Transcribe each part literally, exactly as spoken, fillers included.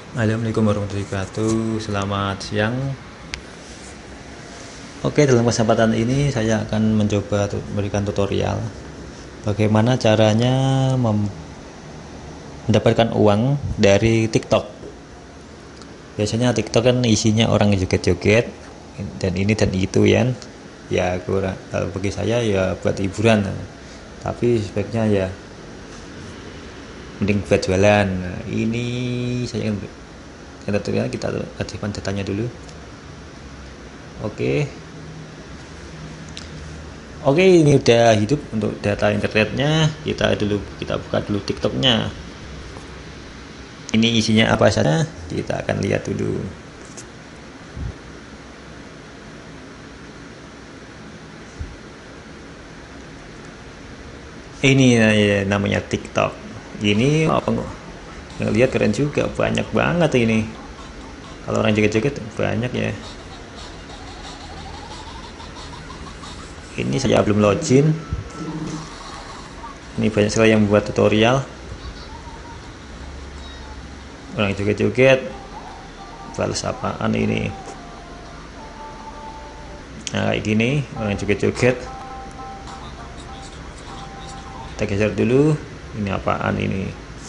Assalamualaikum warahmatullahi wabarakatuh. Selamat siang. Oke, dalam kesempatan ini saya akan mencoba untuk memberikan tutorial bagaimana caranya mem- mendapatkan uang dari TikTok. Biasanya TikTok kan isinya orang joget-joget dan ini dan itu ya. Ya kurang, kalau bagi saya ya buat hiburan. Tapi sebaiknya ya mending buat jualan. Nah, ini saya kita tutorial kita aktifkan datanya dulu. Oke. Oke, ini udah hidup untuk data internetnya. Kita dulu kita buka dulu TikToknya. Ini isinya apa saja? Kita akan lihat dulu. Ini ya, namanya TikTok. Ini apa? Yang lihat keren juga, banyak banget ini. Kalau orang joget-joget banyak ya. Ini saya belum login. Ini banyak sekali yang membuat tutorial. Orang joget-joget balas apaan ini? Nah, kayak gini, orang joget-joget. Kita geser dulu. Ini apaan ini?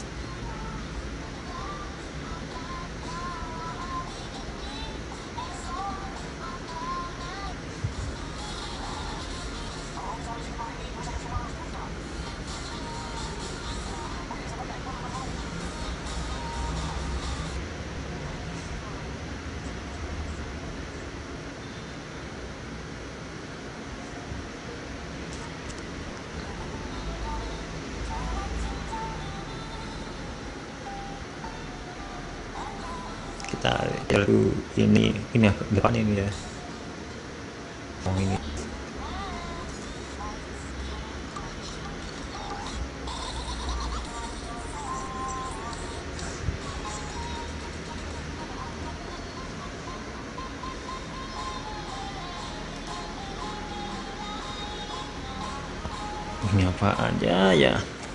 Kita dulu ini ini depan ini ya. Oh ini. Ini apa aja ya?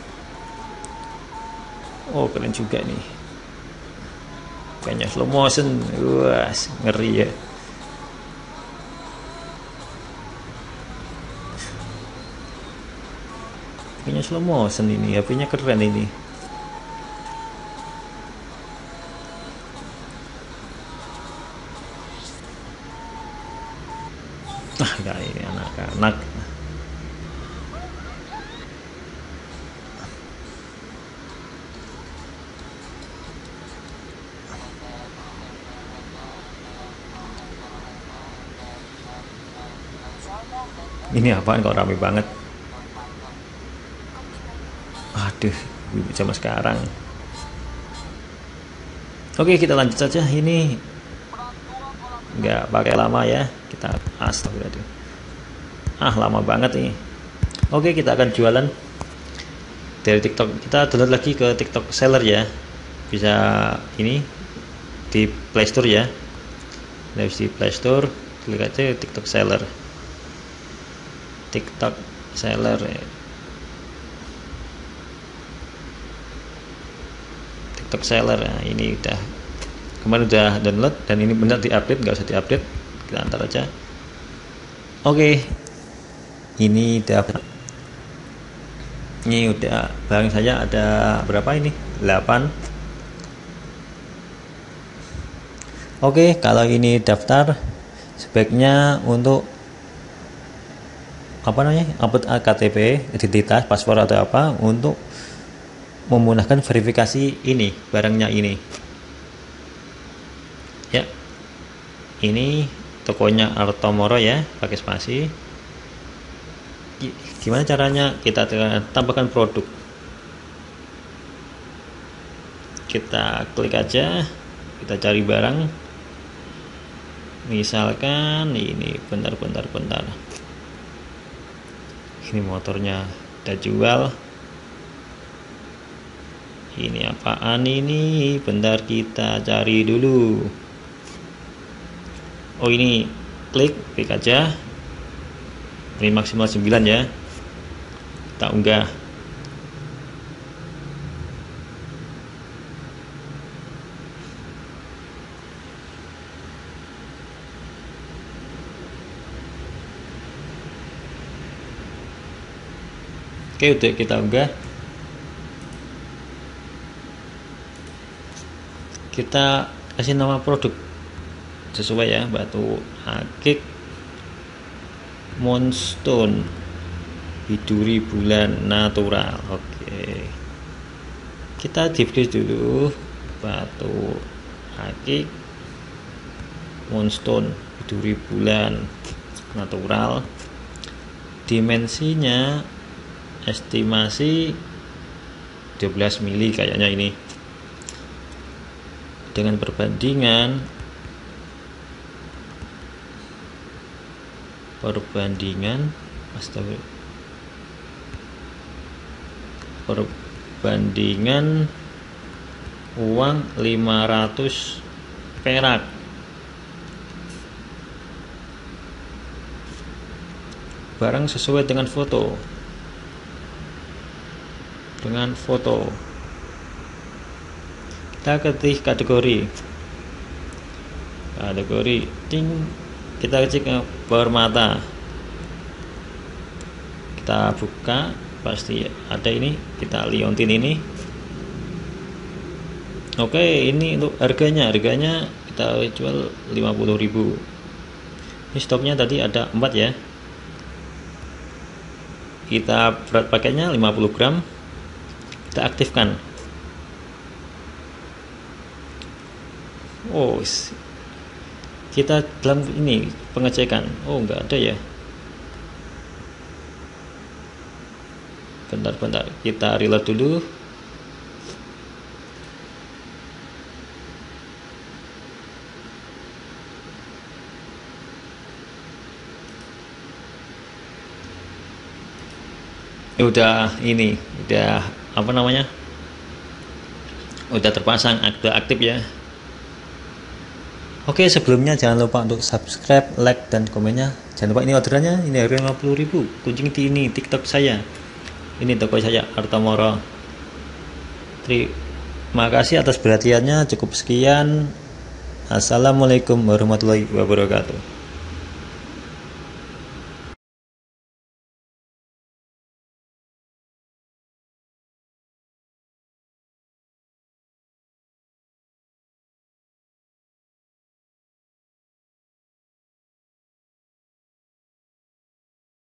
Oh keren juga nih. Kayaknya slow motion. Wah, ngeri ya. Kayaknya slow motion ini. H P-nya keren ini. Ah, kayak ini anak-anak. Ini apaan kok rame banget? Aduh, zaman sekarang. Oke, kita lanjut saja. Ini nggak pakai lama ya. Kita astagfirullah. Ah, lama banget ini. Oke, kita akan jualan dari TikTok. Kita download lagi ke TikTok Seller ya. Bisa ini di Play Store ya. Dari di Play Store, klik aja TikTok Seller. TikTok Seller ya. TikTok Seller ya. Ini udah kemarin udah download dan ini benar diupdate, nggak usah diupdate, kita antar aja. Oke, ini udah ini udah barang saya ada berapa ini? delapan. Oke, kalau ini daftar sebaiknya untuk apa namanya? Upload K T P, identitas, paspor atau apa untuk memudahkan verifikasi ini barangnya ini. Ya. Ini tokonya Artomoro ya, pakai spasi. Gimana caranya? Kita tambahkan produk. Kita klik aja, kita cari barang. Misalkan ini, bentar-bentar bentar. Ini motornya kita jual. Ini apaan ini? Bentar kita cari dulu. Oh ini, klik, klik aja. Ini maksimal sembilan ya. Kita unggah. Oke, udah kita unggah. Kita kasih nama produk sesuai ya, batu akik moonstone biduri bulan natural. Oke, kita di freeze dulu, batu akik moonstone biduri bulan natural, dimensinya estimasi dua belas mili kayaknya ini, dengan perbandingan perbandingan astaga perbandingan uang lima ratus perak. Barang sesuai dengan foto dengan foto kita ketik kategori kategori ting, kita cek ke permata, kita buka, pasti ada ini, kita liontin ini. Oke, ini untuk harganya harganya kita jual lima puluh ribu. Ini stoknya tadi ada empat ya, kita berat pakainya lima puluh gram, kita aktifkan. Oh, kita dalam ini pengecekan, oh enggak ada ya, bentar-bentar kita reload dulu. Udah ini udah apa namanya udah terpasang, udah aktif ya. Oke, sebelumnya jangan lupa untuk subscribe, like, dan komennya. Jangan lupa ini orderannya, ini harga lima puluh ribu. Kunjungi di ini TikTok saya, ini toko saya Artamoro. Terima kasih atas perhatiannya. Cukup sekian. Assalamualaikum warahmatullahi wabarakatuh.